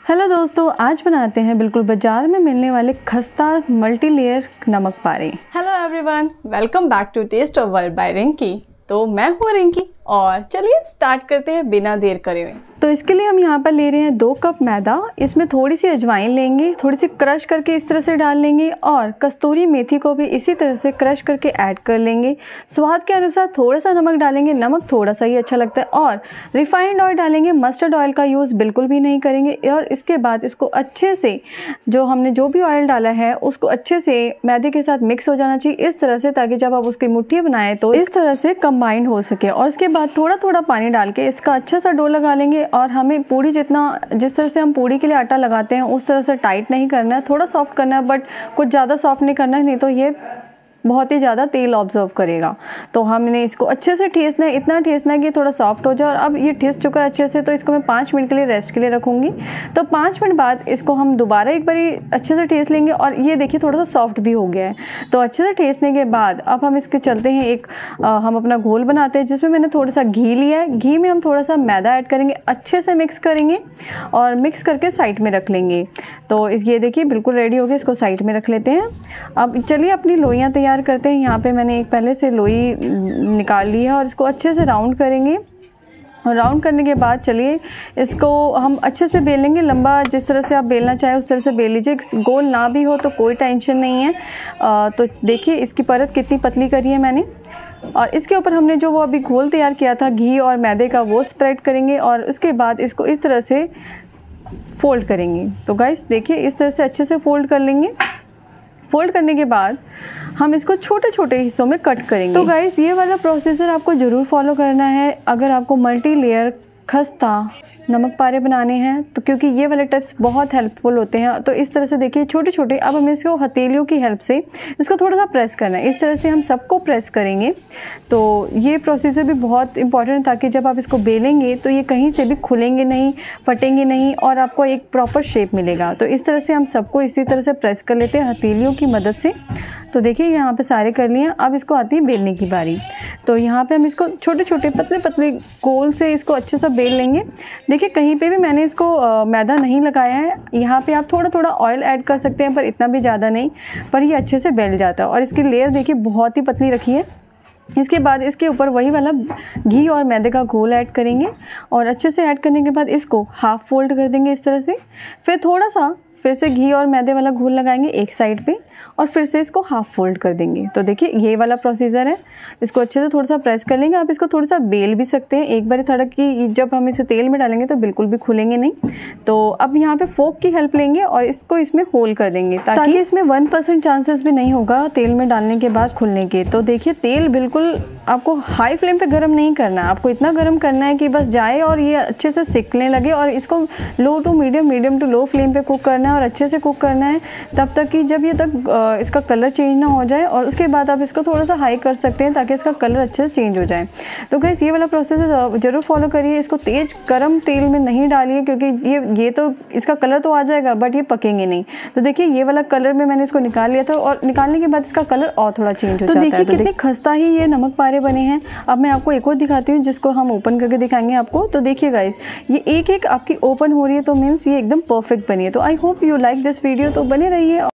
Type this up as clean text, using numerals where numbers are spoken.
Hello दोस्तों, आज बनाते हैं बिल्कुल बाजार में मिलने वाले खस्ता मल्टी लेयर नमक पारे। Hello everyone, welcome back to taste of world by Rinki. तो मैं हूँ रिंकी और चलिए स्टार्ट करते हैं बिना देर करे हुए। तो इसके लिए हम यहाँ पर ले रहे हैं 2 कप मैदा। इसमें थोड़ी सी अजवाइन लेंगे, थोड़ी सी क्रश करके इस तरह से डाल लेंगे और कस्तूरी मेथी को भी इसी तरह से क्रश करके ऐड कर लेंगे। स्वाद के अनुसार थोड़ा सा नमक डालेंगे, नमक थोड़ा सा ही अच्छा लगता है। और रिफाइंड ऑयल डालेंगे, मस्टर्ड ऑयल का यूज़ बिल्कुल भी नहीं करेंगे। और इसके बाद इसको अच्छे से हमने जो भी ऑयल डाला है उसको अच्छे से मैदे के साथ मिक्स हो जाना चाहिए इस तरह से, ताकि जब आप उसकी मुट्ठी बनाएं तो इस तरह से कंबाइन हो सके। और इसके बाद थोड़ा थोड़ा पानी डाल के इसका अच्छा सा डो लगा लेंगे। और हमें पूड़ी जिस तरह से हम पूड़ी के लिए आटा लगाते हैं उस तरह से टाइट नहीं करना है, थोड़ा सॉफ्ट करना है, बट कुछ ज़्यादा सॉफ्ट नहीं करना है, नहीं तो ये बहुत ही ज़्यादा तेल ऑब्जर्व करेगा। तो हमने इसको अच्छे से ठेसना है, इतना ठेसना है कि थोड़ा सॉफ्ट हो जाए। और अब ये ठेस चुका है अच्छे से, तो इसको मैं 5 मिनट के लिए रेस्ट के लिए रखूँगी। तो 5 मिनट बाद इसको हम दोबारा एक बारी अच्छे से ठेस लेंगे। और ये देखिए थोड़ा सा सॉफ्ट भी हो गया है। तो अच्छे से ठेसने के बाद अब हम इसके चलते हैं हम अपना घोल बनाते हैं, जिसमें मैंने थोड़ा सा घी लिया है। घी में हम थोड़ा सा मैदा ऐड करेंगे, अच्छे से मिक्स करेंगे और मिक्स करके साइड में रख लेंगे। तो ये देखिए बिल्कुल रेडी हो गया, इसको साइड में रख लेते हैं। अब चलिए अपनी लोइयाँ तैयार करते हैं। यहाँ पे मैंने एक पहले से लोई निकाल ली है और इसको अच्छे से राउंड करेंगे। और राउंड करने के बाद चलिए इसको हम अच्छे से बेल लेंगे। लंबा जिस तरह से आप बेलना चाहें उस तरह से बेल लीजिए, गोल ना भी हो तो कोई टेंशन नहीं है। तो देखिए इसकी परत कितनी पतली करी है मैंने। और इसके ऊपर हमने जो वो अभी घोल तैयार किया था घी और मैदे का, वो स्प्रेड करेंगे। और उसके बाद इसको इस तरह से फोल्ड करेंगे। तो गाइस देखिए इस तरह से अच्छे से फोल्ड कर लेंगे। फोल्ड करने के बाद हम इसको छोटे छोटे हिस्सों में कट करेंगे। तो गाइस ये वाला प्रोसीजर आपको ज़रूर फॉलो करना है अगर आपको मल्टी लेयर खस्ता नमक पारे बनाने हैं तो, क्योंकि ये वाले टिप्स बहुत हेल्पफुल होते हैं। तो इस तरह से देखिए छोटे छोटे, अब हमें इसको हथेलियों की हेल्प से इसको थोड़ा सा प्रेस करना है। इस तरह से हम सबको प्रेस करेंगे। तो ये प्रोसीजर भी बहुत इंपॉर्टेंट है, ताकि जब आप इसको बेलेंगे तो ये कहीं से भी खुलेंगे नहीं, फटेंगे नहीं और आपको एक प्रॉपर शेप मिलेगा। तो इस तरह से हम सबको इसी तरह से प्रेस कर लेते हैं हथेलियों की मदद से। तो देखिए यहाँ पे सारे कर लिए। अब इसको आती है बेलने की बारी। तो यहाँ पे हम इसको छोटे छोटे पतले पतले गोल से इसको अच्छे से बेल लेंगे। देखिए कहीं पे भी मैंने इसको मैदा नहीं लगाया है। यहाँ पे आप थोड़ा थोड़ा ऑयल ऐड कर सकते हैं, पर इतना भी ज़्यादा नहीं, पर ये अच्छे से बेल जाता है। और इसकी लेयर देखिए बहुत ही पतली रखी है। इसके बाद इसके ऊपर वही वाला घी और मैदे का घोल ऐड करेंगे। और अच्छे से ऐड करने के बाद इसको हाफ फोल्ड कर देंगे इस तरह से। फिर थोड़ा सा फिर से घी और मैदे वाला घोल लगाएंगे एक साइड पे और फिर से इसको हाफ फोल्ड कर देंगे। तो देखिए ये वाला प्रोसीजर है। इसको अच्छे से थोड़ा सा प्रेस कर लेंगे। आप इसको थोड़ा सा बेल भी सकते हैं एक बार थोड़ा, कि जब हम इसे तेल में डालेंगे तो बिल्कुल भी खुलेंगे नहीं। तो अब यहाँ पे फोक की हेल्प लेंगे और इसको इसमें होल कर देंगे, ताकि इसमें 1% चांसेस भी नहीं होगा तेल में डालने के बाद खुलने के। तो देखिए तेल बिल्कुल आपको हाई फ्लेम पे गर्म नहीं करना है, आपको इतना गर्म करना है कि बस जाए और ये अच्छे से सिकने लगे। और इसको low to medium, medium to low flame पे कुक करना है और अच्छे से कुक करना है तब तक कि जब ये तक इसका कलर चेंज ना हो जाए। और उसके बाद आप इसको थोड़ा सा हाई कर सकते हैं ताकि इसका कलर अच्छे से चेंज हो जाए। तो गाइस ये वाला प्रोसेस ज़रूर फॉलो करिए। इसको तेज गर्म तेल में नहीं डालिए, क्योंकि ये तो इसका कलर तो आ जाएगा बट ये पकेंगे नहीं। तो देखिए ये वाला कलर में मैंने इसको निकाल लिया था और निकालने के बाद इसका कलर और थोड़ा चेंज हो जाता है। तो देखिए कितने खस्ता ही ये नमक पारे बने हैं। अब मैं आपको एक और दिखाती हूँ जिसको हम ओपन करके दिखाएंगे आपको। तो देखिए गाइस ये एक एक आपकी ओपन हो रही है, तो मीन्स ये एकदम परफेक्ट बनी है। तो I hope you like this video. तो बने रहिए।